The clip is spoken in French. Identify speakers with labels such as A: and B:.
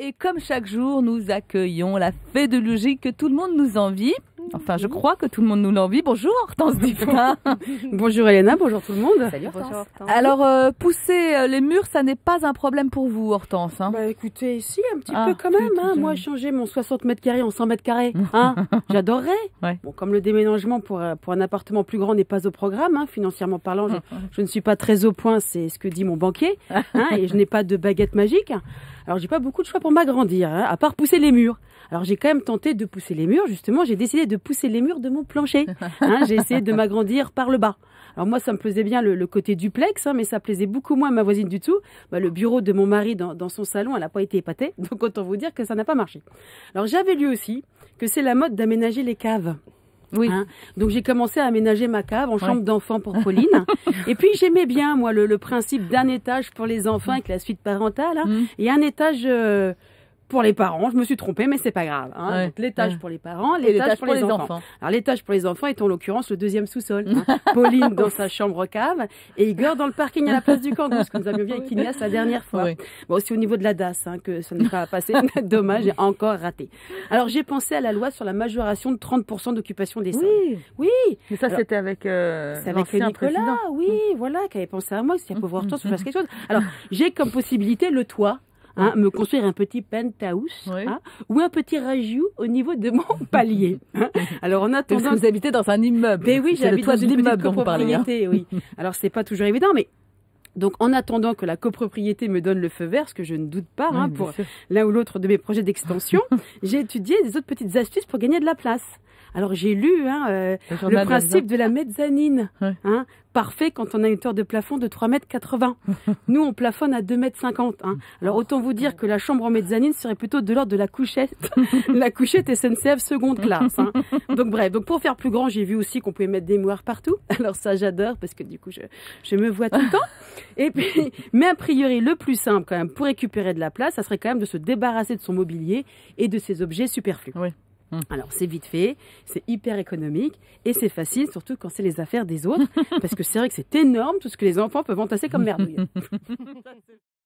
A: Et comme chaque jour, nous accueillons la fée de logique que tout le monde nous envie. Enfin, je crois que tout le monde nous l'envie. Bonjour Hortense Duflin.
B: Bonjour Elena, bonjour tout le monde.
C: Salut Hortense.
A: Alors, pousser les murs, ça n'est pas un problème pour vous, Hortense, hein?
B: Bah écoutez, si, un petit peu quand même. Hein. Moi, changer mon 60 mètres carrés en 100 mètres carrés, hein, j'adorerais.
A: Ouais.
B: Bon, comme le déménagement pour un appartement plus grand n'est pas au programme, hein, financièrement parlant, je ne suis pas très au point, c'est ce que dit mon banquier, hein, et je n'ai pas de baguette magique. Alors, j'ai pas beaucoup de choix pour m'agrandir, hein, à part pousser les murs. Alors, j'ai quand même tenté de pousser les murs. Justement, j'ai décidé de pousser les murs de mon plancher. Hein, j'ai essayé de m'agrandir par le bas. Alors moi, ça me plaisait bien le côté duplex, hein, mais ça plaisait beaucoup moins à ma voisine du dessous. Bah, le bureau de mon mari dans son salon, elle n'a pas été épatée. Donc, autant vous dire que ça n'a pas marché. Alors, j'avais lu aussi que c'est la mode d'aménager les caves.
A: Oui.
B: Hein, donc j'ai commencé à aménager ma cave en chambre d'enfant pour Pauline. Et puis j'aimais bien moi le principe d'un étage pour les enfants avec la suite parentale, hein, et un étage pour les parents. Je me suis trompée, mais c'est pas grave. Hein. Donc l'étage pour les parents, l'étage pour les enfants. Alors l'étage pour les enfants est en l'occurrence le deuxième sous-sol. Hein. Pauline dans sa chambre cave et Igor dans le parking à la place du Cambouis, que nous avions vu avec Ignace la dernière fois. Oui. Bon, aussi au niveau de la DAS, hein, que ça n'est pas passé. Dommage, j'ai encore raté. Alors j'ai pensé à la loi sur la majoration de 30% d'occupation des sols.
A: Oui,
B: oui.
A: Mais ça, c'était avec
B: Nicolas,
A: président.
B: oui, voilà, qui avait pensé à moi, si la pauvre Hortense fasse quelque chose. Alors j'ai comme possibilité le toit. Hein, me construire un petit penthouse, hein, ou un petit rajout au niveau de mon palier. Hein. Alors en attendant,
A: parce que vous habitez dans un immeuble.
B: Mais oui, j'habite dans une petite copropriété.
A: Hein.
B: Oui. Alors c'est pas toujours évident, mais donc en attendant que la copropriété me donne le feu vert, ce que je ne doute pas, hein, pour l'un ou l'autre de mes projets d'extension, j'ai étudié des autres petites astuces pour gagner de la place. Alors j'ai lu le principe de la mezzanine, hein, parfait quand on a une hauteur de plafond de 3,80 m. Nous on plafonne à 2,50 m. Hein. Alors autant vous dire que la chambre en mezzanine serait plutôt de l'ordre de la couchette, la couchette SNCF seconde classe. Hein. Donc bref, donc pour faire plus grand, j'ai vu aussi qu'on pouvait mettre des moires partout. Alors ça j'adore parce que du coup je me vois tout le temps. Et puis, mais a priori le plus simple quand même pour récupérer de la place, ça serait quand même de se débarrasser de son mobilier et de ses objets superflus. Oui. Alors c'est vite fait, c'est hyper économique et c'est facile, surtout quand c'est les affaires des autres, parce que c'est vrai que c'est énorme tout ce que les enfants peuvent entasser comme merdouille.